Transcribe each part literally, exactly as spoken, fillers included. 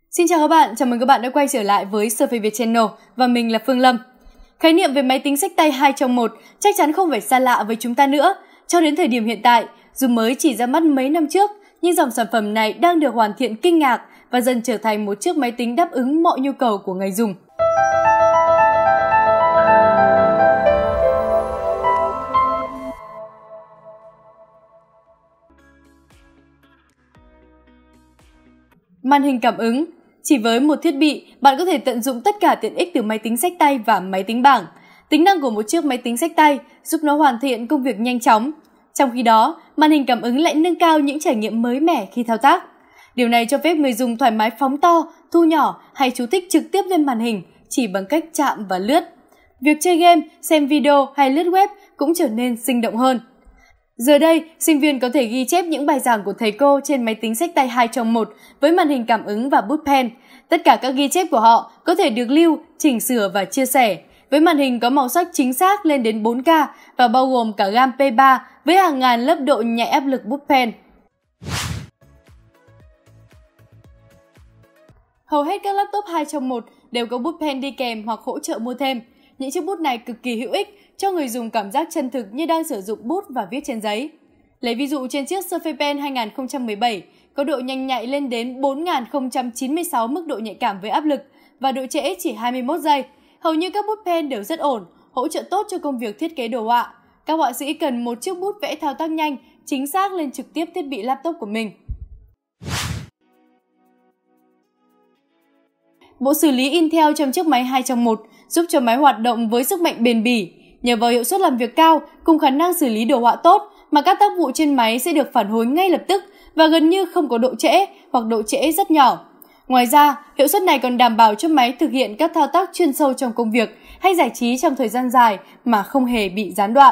Xin chào các bạn, chào mừng các bạn đã quay trở lại với Survey Việt Channel và mình là Phương Lâm. Khái niệm về máy tính xách tay hai trong một chắc chắn không phải xa lạ với chúng ta nữa. Cho đến thời điểm hiện tại, dù mới chỉ ra mắt mấy năm trước, nhưng dòng sản phẩm này đang được hoàn thiện kinh ngạc và dần trở thành một chiếc máy tính đáp ứng mọi nhu cầu của người dùng. Màn hình cảm ứng. Chỉ với một thiết bị, bạn có thể tận dụng tất cả tiện ích từ máy tính xách tay và máy tính bảng. Tính năng của một chiếc máy tính xách tay giúp nó hoàn thiện công việc nhanh chóng. Trong khi đó, màn hình cảm ứng lại nâng cao những trải nghiệm mới mẻ khi thao tác. Điều này cho phép người dùng thoải mái phóng to, thu nhỏ hay chú thích trực tiếp lên màn hình chỉ bằng cách chạm và lướt. Việc chơi game, xem video hay lướt web cũng trở nên sinh động hơn. Giờ đây, sinh viên có thể ghi chép những bài giảng của thầy cô trên máy tính xách tay hai trong một với màn hình cảm ứng và bút pen. Tất cả các ghi chép của họ có thể được lưu, chỉnh sửa và chia sẻ. Với màn hình có màu sắc chính xác lên đến bốn K và bao gồm cả gam P ba với hàng ngàn lớp độ nhạy áp lực bút pen. Hầu hết các laptop hai trong một đều có bút pen đi kèm hoặc hỗ trợ mua thêm. Những chiếc bút này cực kỳ hữu ích cho người dùng cảm giác chân thực như đang sử dụng bút và viết trên giấy. Lấy ví dụ trên chiếc Surface Pen hai nghìn không trăm mười bảy có độ nhanh nhạy lên đến bốn nghìn không trăm chín mươi sáu mức độ nhạy cảm với áp lực và độ trễ chỉ hai mươi mốt giây. Hầu như các bút pen đều rất ổn, hỗ trợ tốt cho công việc thiết kế đồ họa. Các họa sĩ cần một chiếc bút vẽ thao tác nhanh, chính xác lên trực tiếp thiết bị laptop của mình. Bộ xử lý Intel trong chiếc máy hai trong một giúp cho máy hoạt động với sức mạnh bền bỉ. Nhờ vào hiệu suất làm việc cao cùng khả năng xử lý đồ họa tốt mà các tác vụ trên máy sẽ được phản hồi ngay lập tức và gần như không có độ trễ hoặc độ trễ rất nhỏ. Ngoài ra, hiệu suất này còn đảm bảo cho máy thực hiện các thao tác chuyên sâu trong công việc hay giải trí trong thời gian dài mà không hề bị gián đoạn.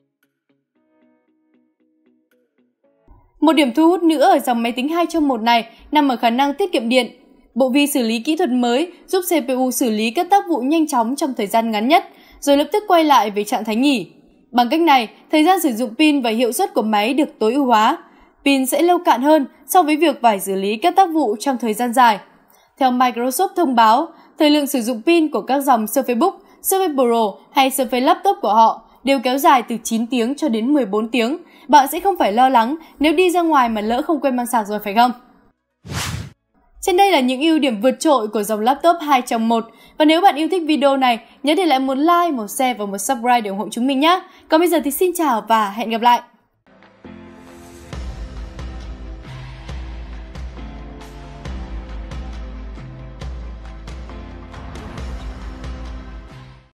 Một điểm thu hút nữa ở dòng máy tính hai trong một này nằm ở khả năng tiết kiệm điện. Bộ vi xử lý kỹ thuật mới giúp xê pê u xử lý các tác vụ nhanh chóng trong thời gian ngắn nhất, rồi lập tức quay lại về trạng thái nghỉ. Bằng cách này, thời gian sử dụng pin và hiệu suất của máy được tối ưu hóa. Pin sẽ lâu cạn hơn so với việc phải xử lý các tác vụ trong thời gian dài. Theo Microsoft thông báo, thời lượng sử dụng pin của các dòng Surface Book, Surface Pro hay Surface Laptop của họ đều kéo dài từ chín tiếng cho đến mười bốn tiếng. Bạn sẽ không phải lo lắng nếu đi ra ngoài mà lỡ không quên mang sạc rồi phải không? Trên đây là những ưu điểm vượt trội của dòng laptop hai trong một. Và nếu bạn yêu thích video này, nhớ để lại một like, một share và một subscribe để ủng hộ chúng mình nhé. Còn bây giờ thì xin chào và hẹn gặp lại!